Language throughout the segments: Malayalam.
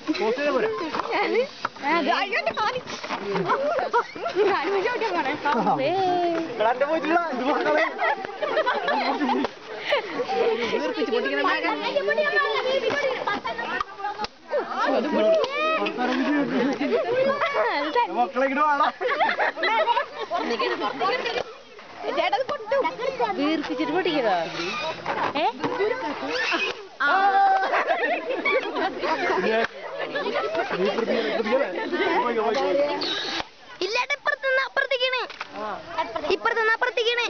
വീർപ്പിച്ചിട്ട് പൊട്ടിക്കോ ഇല്ലാട്ടെ ഇപ്പുറത്തുനിന്ന് അപ്പുറത്തേക്കാണ് ഇപ്പുറത്തുനിന്ന് അപ്പുറത്തേക്കാണ്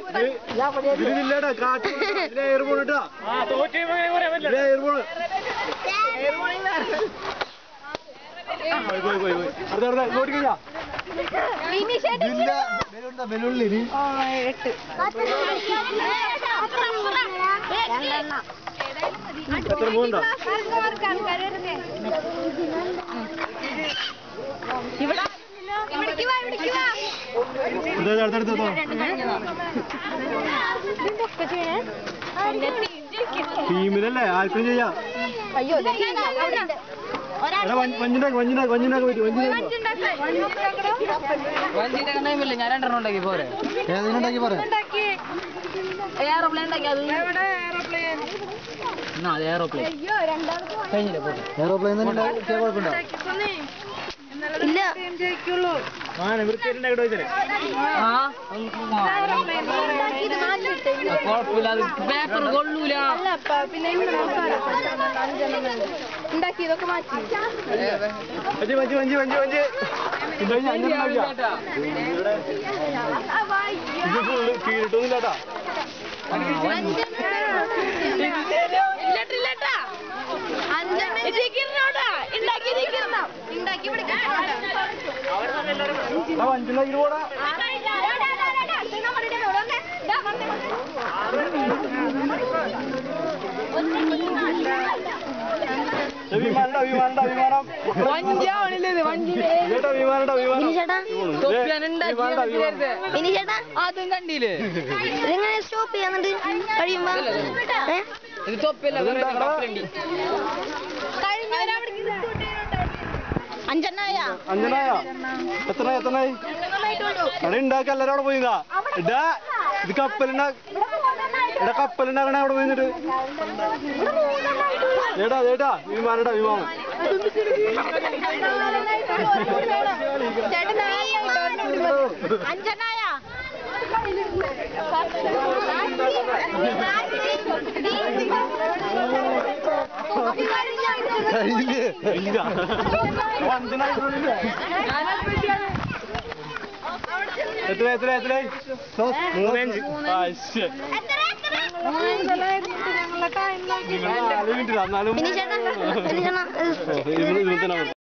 ടീമിനല്ലേ ആർക്കും ചെയ്യാം. വഞ്ചിന്റെ ഞാൻ രണ്ടെണ്ണം ഉണ്ടാക്കി പോരെ ഏതിനുണ്ടാക്കി പോരെ എയർപ്ലെയിൻ എയർപ്ലെയിൻ കഴിഞ്ഞില്ലേ പോട്ടെ എയറോപ്ലെയിൻ തന്നെ കുഴപ്പമുണ്ടോ? ഇല്ല കുഴപ്പമില്ല അത് പേപ്പർ കൊള്ളൂല ഉണ്ടാക്കിയതൊക്കെ മാറ്റി കീഴിട്ടൊന്നുമില്ലാട്ടാ. വഞ്ചിണ്ടാക്കി പോടാ. വിമാനം അതും കണ്ടില്ലേ ഇതെങ്ങനെ സ്റ്റോപ്പ് ചെയ്യാന്നുണ്ട് കഴിയുമ്പോ ഇത് തൊപ്പിയല്ല അഞ്ചെണ്ണായ എത്രയായി അവിടെ ഉണ്ടാക്കി എല്ലാരും അവിടെ പോയിന്നാ ഇടാ ഇത് ഇവിടെ കപ്പലുണ്ടാക്കണ അവിടെ പോയിന്നിട്ട് ഏട്ടാ വിമാനം അഞ്ചെണ്ണായ എത്ര 3 5